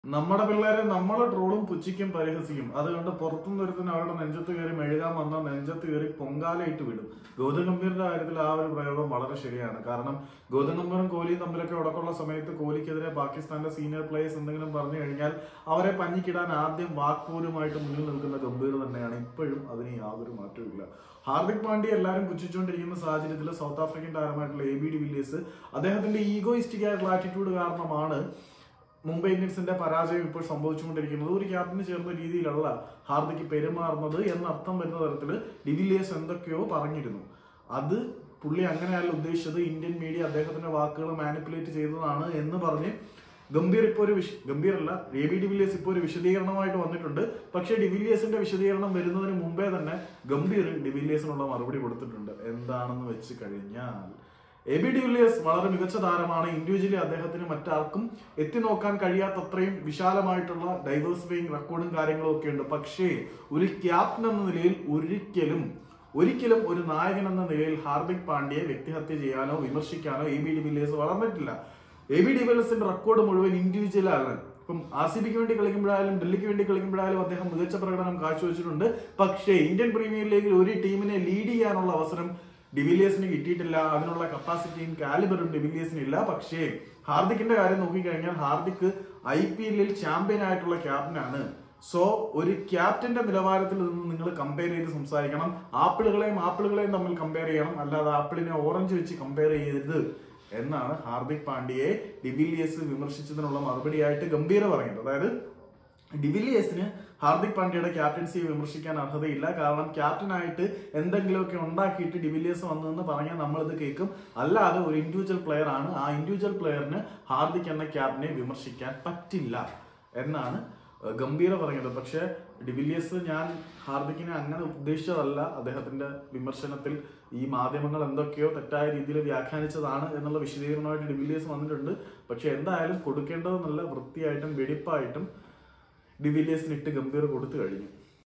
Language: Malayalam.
നമ്മുടെ പിള്ളേരെ നമ്മളെ ട്രോളും പുച്ഛിക്കും പരിഹസിക്കും. അതുകൊണ്ട് പുറത്തുനിന്ന് ഒരുത്തിന് അവരുടെ നെഞ്ചത്ത് കയറി മെഴുകാൻ വന്നാൽ നെഞ്ചത്ത് കയറി പൊങ്കാലയിട്ട് വിടും. ഗൗതം ഗംഭീറിന്റെ കാര്യത്തിൽ ആ ഒരു പ്രയോഗം വളരെ ശരിയാണ്. കാരണം ഗൗതം ഗംഭീറും കോഹ്ലിയും തമ്മിലൊക്കെ ഉടക്കമുള്ള സമയത്ത് കോഹ്ലിക്കെതിരെ പാകിസ്ഥാന്റെ സീനിയർ പ്ലേയേഴ്സ് എന്തെങ്കിലും പറഞ്ഞു കഴിഞ്ഞാൽ അവരെ പഞ്ഞിക്കിടാൻ ആദ്യം വാക്പോലുമായിട്ട് മുന്നിൽ നിൽക്കുന്ന ഗംഭീർ തന്നെയാണ്. ഇപ്പോഴും അതിന് യാതൊരു മാറ്റവും. ഹാർദിക് പാണ്ഡ്യ എല്ലാവരും പുച്ഛിച്ചുകൊണ്ടിരിക്കുന്ന സാഹചര്യത്തിൽ സൗത്ത് ആഫ്രിക്കൻ താരമായിട്ടുള്ള എ ബി ഡിവില്ലിയേഴ്സ് അദ്ദേഹത്തിന്റെ ഈഗോയിസ്റ്റിക് ആയിട്ടുള്ള ആറ്റിറ്റ്യൂഡ് കാരണമാണ് മുംബൈ ഇന്ത്യൻസിന്റെ പരാജയം ഇപ്പോൾ സംഭവിച്ചുകൊണ്ടിരിക്കുന്നത്. ഒരു ക്യാപ്റ്റന് ചേർന്ന രീതിയിലല്ല ഹാർദിക് പെരുമാറുന്നത് എന്നർത്ഥം വരുന്ന തരത്തിൽ ഡിവില്ലിയേഴ്സ് എന്തൊക്കെയോ പറഞ്ഞിരുന്നു. അത് പുള്ളി അങ്ങനെയല്ല ഉദ്ദേശിച്ചത്, ഇന്ത്യൻ മീഡിയ അദ്ദേഹത്തിന്റെ വാക്കുകൾ മാനിപ്പുലേറ്റ് ചെയ്തതാണ് എന്ന് പറഞ്ഞ് ഗംഭീർ ഇപ്പോൾ ഒരു ഗംഭീരല്ല എ ബി ഡിവില്ലിയേഴ്സ് ഇപ്പോൾ ഒരു വിശദീകരണമായിട്ട് വന്നിട്ടുണ്ട്. പക്ഷേ ഡിവില്ലിയേഴ്സിന്റെ വിശദീകരണം വരുന്നതിന് മുമ്പേ തന്നെ ഗംഭീർ ഡിവില്ലിയേഴ്സിനുള്ള മറുപടി കൊടുത്തിട്ടുണ്ട്. എന്താണെന്ന് വെച്ച് കഴിഞ്ഞാൽ എ ബി ഡിവില്ലിയേഴ്സ് വളരെ മികച്ച താരമാണ്. ഇൻഡിവിജ്വലി അദ്ദേഹത്തിന് മറ്റാർക്കും എത്തി നോക്കാൻ കഴിയാത്തത്രയും വിശാലമായിട്ടുള്ള ഡൈവേഴ്സിഫൈങ് റെക്കോർഡും കാര്യങ്ങളും ഒക്കെ ഉണ്ട്. പക്ഷേ ഒരു ക്യാപ്റ്റൻ എന്ന നിലയിൽ ഒരിക്കലും ഒരു നായകൻ എന്ന നിലയിൽ ഹാർദിക് പാണ്ഡ്യയെ വ്യക്തിഹത്യ ചെയ്യാനോ വിമർശിക്കാനോ എ ബി ഡിവില്ലിയേഴ്സ് വളർന്നിട്ടില്ല. എ ബി ഡിവില്ലിയേഴ്സിന്റെ റെക്കോർഡ് മുഴുവൻ ഇൻഡിവിജ്വലാണ്. ഇപ്പം ആർ സി ബിക്ക് വേണ്ടി കളിക്കുമ്പോഴായാലും ഡൽഹിക്ക് വേണ്ടി കളിക്കുമ്പോഴായാലും അദ്ദേഹം മികച്ച പ്രകടനം കാഴ്ചവെച്ചിട്ടുണ്ട്. പക്ഷേ ഇന്ത്യൻ പ്രീമിയർ ലീഗിൽ ഒരു ടീമിനെ ലീഡ് ചെയ്യാനുള്ള അവസരം ഡിവില്ലിയേഴ്സിന് കിട്ടിയിട്ടില്ല. അതിനുള്ള കപ്പാസിറ്റിയും കാലിബറും ഡിവില്ലിയേഴ്സിന് ഇല്ല. പക്ഷേ ഹാർദിക്കിന്റെ കാര്യം നോക്കിക്കഴിഞ്ഞാൽ ഹാർദിക് IPL ചാമ്പ്യൻ ആയിട്ടുള്ള ക്യാപ്റ്റനാണ്. സോ ഒരു ക്യാപ്റ്റന്റെ നിലവാരത്തിൽ നിന്ന് നിങ്ങൾ കമ്പയർ ചെയ്ത് സംസാരിക്കണം. ആപ്പിളുകളെയും തമ്മിൽ കമ്പയർ ചെയ്യണം, അല്ലാതെ ആപ്പിളിനെ ഓറഞ്ച് വെച്ച് കമ്പയർ ചെയ്യരുത് എന്നാണ് ഹാർദിക് പാണ്ഡ്യയെ ഡിവില്ലിയേഴ്സ് വിമർശിച്ചതിനുള്ള മറുപടിയായിട്ട് ഗംഭീർ പറയുന്നത്. അതായത് ഡിവില്ലിയേഴ്സിന് ഹാർദിക് പാണ്ഡ്യയുടെ ക്യാപ്റ്റൻസിയെ വിമർശിക്കാൻ അർഹതയില്ല. കാരണം ക്യാപ്റ്റനായിട്ട് എന്തെങ്കിലുമൊക്കെ ഉണ്ടാക്കിയിട്ട് ഡിവില്ലിയേഴ്സ് വന്നതെന്ന് പറഞ്ഞാൽ നമ്മളിത് കേൾക്കും. അല്ലാതെ ഒരു ഇൻഡിവിജ്വൽ പ്ലെയർ ആണ്, ആ ഇൻഡിവിജ്വൽ പ്ലെയറിന് ഹാർദിക് എന്ന ക്യാപ്റ്റനെ വിമർശിക്കാൻ പറ്റില്ല എന്നാണ് ഗംഭീർ പറഞ്ഞത്. പക്ഷെ ഡിവില്ലിയേഴ്സ് ഞാൻ ഹാർദിക്കിനെ അങ്ങനെ ഉദ്ദേശിച്ചതല്ല. അദ്ദേഹത്തിന്റെ വിമർശനത്തിൽ ഈ മാധ്യമങ്ങൾ എന്തൊക്കെയോ തെറ്റായ രീതിയിൽ വ്യാഖ്യാനിച്ചതാണ് എന്നുള്ള വിശദീകരണമായിട്ട് ഡിവില്ലിയേഴ്സ് വന്നിട്ടുണ്ട്. പക്ഷെ എന്തായാലും കൊടുക്കേണ്ടത് നല്ല വൃത്തിയായിട്ടും വെടിപ്പായിട്ടും ഡിവില്ലിയേഴ്സിന് ഇട്ട് ഗംഭീർ കൊടുത്തു കഴിഞ്ഞു.